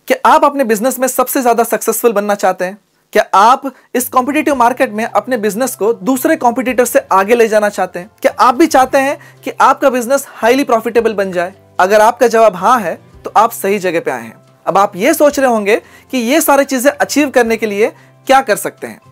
क्या आप अपने बिजनेस में सबसे ज्यादा सक्सेसफुल बनना चाहते हैं? क्या आप इस कॉम्पिटिटिव मार्केट में अपने बिजनेस को दूसरे कॉम्पिटिटर से आगे ले जाना चाहते हैं? क्या आप भी चाहते हैं कि आपका बिजनेस हाईली प्रॉफिटेबल बन जाए? अगर आपका जवाब हाँ है तो आप सही जगह पे आए हैं। अब आप ये सोच रहे होंगे कि ये सारी चीजें अचीव करने के लिए क्या कर सकते हैं।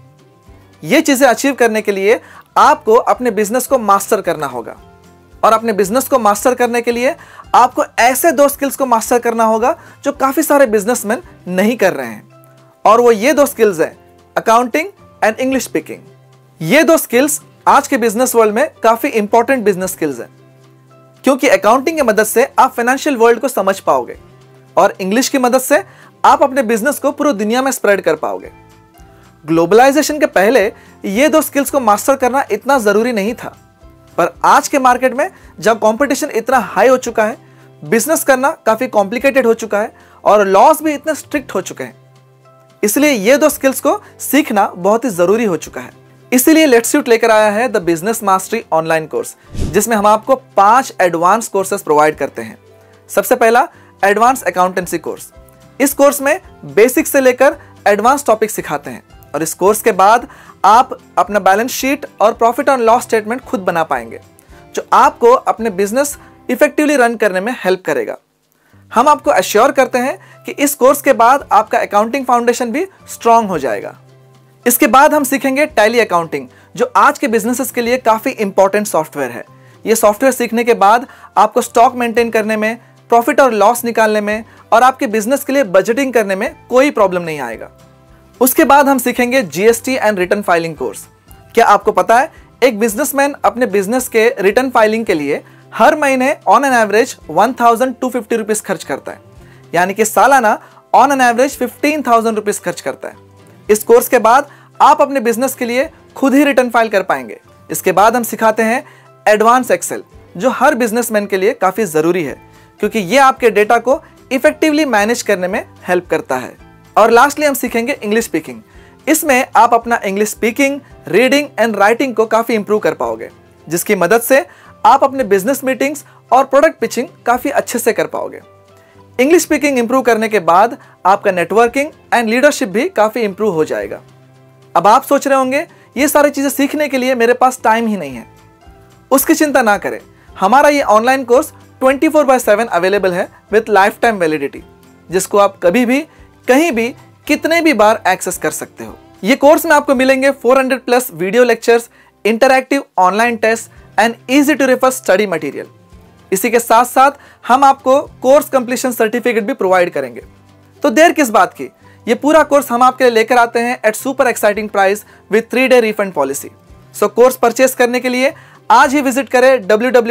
ये चीजें अचीव करने के लिए आपको अपने बिजनेस को मास्टर करना होगा, और अपने बिजनेस को मास्टर करने के लिए आपको ऐसे 2 स्किल्स को मास्टर करना होगा जो काफी सारे बिजनेसमैन नहीं कर रहे हैं, और वो ये 2 स्किल्स हैं, अकाउंटिंग एंड इंग्लिश स्पीकिंग। ये 2 स्किल्स आज के बिजनेस वर्ल्ड में काफी इंपॉर्टेंट बिजनेस स्किल्स हैं, क्योंकि अकाउंटिंग की मदद से आप फाइनेंशियल वर्ल्ड को समझ पाओगे, और इंग्लिश की मदद से आप अपने बिजनेस को पूरी दुनिया में स्प्रेड कर पाओगे। ग्लोबलाइजेशन के पहले ये 2 स्किल्स को मास्टर करना इतना जरूरी नहीं था, पर आज के मार्केट में जब कंपटीशन इतना हाई हो चुका है, बिजनेस करना काफी कॉम्प्लिकेटेड हो चुका है, और लॉस भी इतने स्ट्रिक्ट हो चुके हैं, इसलिए ये 2 स्किल्स को सीखना बहुत ही जरूरी हो चुका है। इसीलिए लेट्सूट लेकर आया है the business mastery online course, जिसमें हम आपको 5 एडवांस कोर्सेस प्रोवाइड करते हैं। सबसे पहला एडवांस अकाउंटेंसी कोर्स। इस कोर्स में बेसिक से लेकर एडवांस टॉपिक सिखाते हैं, और इस कोर्स के बाद आप अपना बैलेंस शीट और प्रॉफिट एंड लॉस स्टेटमेंट खुद बना पाएंगे, जो आपको अपने बिजनेस इफेक्टिवली रन करने में हेल्प करेगा। हम आपको अश्योर करते हैं कि इस कोर्स के बाद आपका अकाउंटिंग फाउंडेशन भी स्ट्रांग हो जाएगा। इसके बाद हम सीखेंगे टैली अकाउंटिंग, जो आज के बिजनेसेस के लिए काफी इंपॉर्टेंट सॉफ्टवेयर है। यह सॉफ्टवेयर सीखने के बाद आपको स्टॉक मेंटेन करने में, प्रॉफिट और लॉस निकालने में, और आपके बिजनेस के लिए बजटिंग करने में कोई प्रॉब्लम नहीं आएगा। उसके बाद हम सीखेंगे GST and return filing course. क्या आपको पता है, एक बिजनेसमैन अपने बिजनेस के रिटर्न फाइलिंग के लिए हर महीने ऑन एन एवरेज 1250 रुपीज खर्च करता है, यानी कि सालाना ऑन एन एवरेज 15,000 रुपीज खर्च करता है। इस कोर्स के बाद आप अपने बिजनेस के लिए खुद ही रिटर्न फाइल कर पाएंगे। इसके बाद हम सिखाते हैं एडवांस एक्सेल, जो हर बिजनेसमैन के लिए काफी जरूरी है, क्योंकि ये आपके डेटा को इफेक्टिवली मैनेज करने में हेल्प करता है। और लास्टली हम सीखेंगे इंग्लिश स्पीकिंग। इसमें आप अपना English speaking, reading and writing को काफी इंप्रूव कर पाओगे, जिसकी मदद से आप अपने बिजनेस मीटिंग्स और प्रोडक्ट पिचिंग काफी अच्छे से कर पाओगे। इंग्लिश स्पीकिंग इंप्रूव करने के बाद आपका नेटवर्किंग एंड लीडरशिप भी काफी इंप्रूव हो जाएगा। अब आप सोच रहे होंगे, ये सारी चीजें सीखने के लिए मेरे पास टाइम ही नहीं है। उसकी चिंता ना करें, हमारा ये ऑनलाइन कोर्स 24/7 अवेलेबल है विद लाइफ टाइम वैलिडिटी, जिसको आप कभी भी, कहीं भी, कितने भी बार एक्सेस कर सकते हो। ये कोर्स में आपको मिलेंगे 400+ video lectures, interactive online test and easy to refer study material. इसी के साथ साथ हम आपको कोर्स कंप्लीशन सर्टिफिकेट भी प्रोवाइड करेंगे। तो देर किस बात की, ये पूरा कोर्स हम आपके लिए लेकर आते हैं at super exciting price with 3 day refund policy. So course purchase करने के लिए आज ही विजिट करें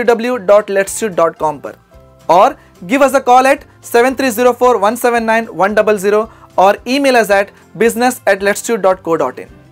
www.letsuit.com पर, और give us a call at 7304179100 और ईमेल अस एट business@letsuit.co.in।